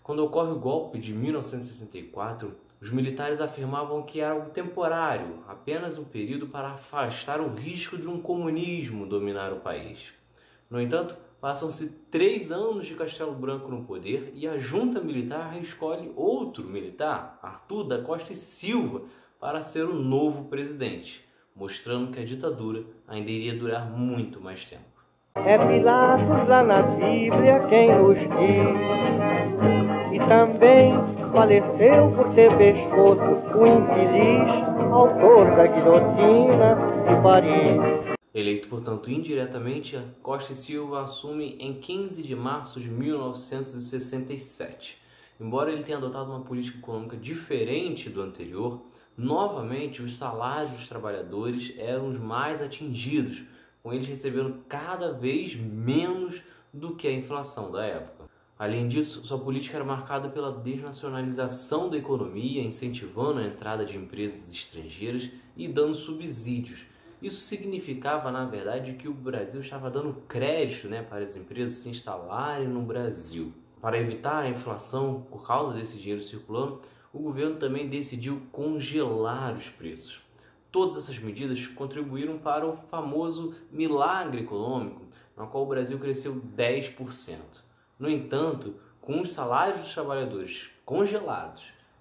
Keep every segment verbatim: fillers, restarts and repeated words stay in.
Quando ocorre o golpe de mil novecentos e sessenta e quatro, os militares afirmavam que era algo temporário, apenas um período para afastar o risco de um comunismo dominar o país. No entanto, passam-se três anos de Castelo Branco no poder e a junta militar escolhe outro militar, Arthur da Costa e Silva, para ser o novo presidente, mostrando que a ditadura ainda iria durar muito mais tempo. É Pilatos lá na Bíblia quem nos diz, e também faleceu por ter pescoço o infeliz autor da guilhotina de Paris. Eleito, portanto, indiretamente, Costa e Silva assume em quinze de março de mil novecentos e sessenta e sete. Embora ele tenha adotado uma política econômica diferente do anterior, novamente os salários dos trabalhadores eram os mais atingidos, com eles recebendo cada vez menos do que a inflação da época. Além disso, sua política era marcada pela desnacionalização da economia, incentivando a entrada de empresas estrangeiras e dando subsídios. Isso significava, na verdade, que o Brasil estava dando crédito, né, para as empresas se instalarem no Brasil. Para evitar a inflação por causa desse dinheiro circulando, o governo também decidiu congelar os preços. Todas essas medidas contribuíram para o famoso milagre econômico, no qual o Brasil cresceu dez por cento. No entanto, com os salários dos trabalhadores congelados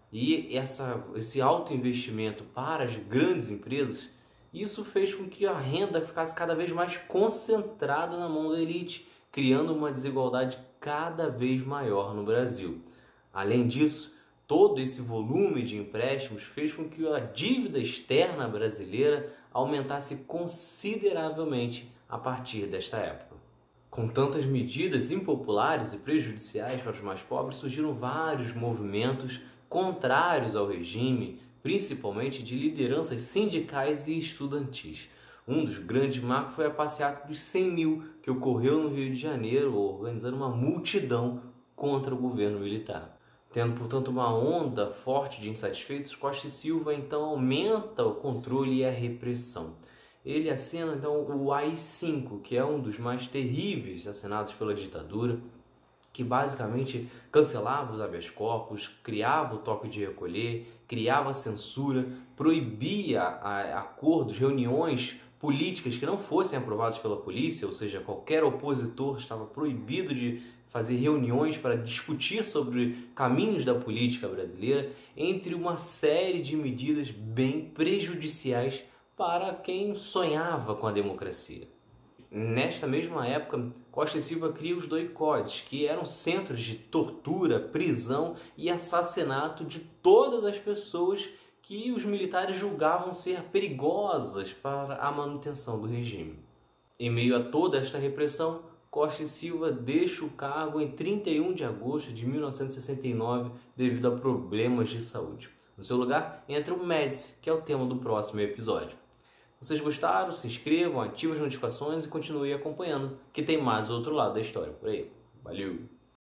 e essa, esse alto investimento para as grandes empresas, isso fez com que a renda ficasse cada vez mais concentrada na mão da elite, criando uma desigualdade cada vez maior no Brasil. Além disso, todo esse volume de empréstimos fez com que a dívida externa brasileira aumentasse consideravelmente a partir desta época. Com tantas medidas impopulares e prejudiciais para os mais pobres, surgiram vários movimentos contrários ao regime, principalmente de lideranças sindicais e estudantis. Um dos grandes marcos foi a passeata dos cem mil, que ocorreu no Rio de Janeiro, organizando uma multidão contra o governo militar. Tendo, portanto, uma onda forte de insatisfeitos, Costa e Silva então aumenta o controle e a repressão. Ele assina então o A I cinco, que é um dos mais terríveis assinados pela ditadura, que basicamente cancelava os habeas corpus, criava o toque de recolher, criava a censura, proibia acordos, reuniões políticas que não fossem aprovadas pela polícia, ou seja, qualquer opositor estava proibido de fazer reuniões para discutir sobre caminhos da política brasileira, entre uma série de medidas bem prejudiciais para quem sonhava com a democracia. Nesta mesma época, Costa e Silva cria os doicodes, que eram centros de tortura, prisão e assassinato de todas as pessoas que os militares julgavam ser perigosas para a manutenção do regime. Em meio a toda esta repressão, Costa e Silva deixa o cargo em trinta e um de agosto de mil novecentos e sessenta e nove devido a problemas de saúde. No seu lugar entra o Médici, que é o tema do próximo episódio. Se vocês gostaram, se inscrevam, ativem as notificações e continuem acompanhando, que tem mais outro lado da história por aí. Valeu!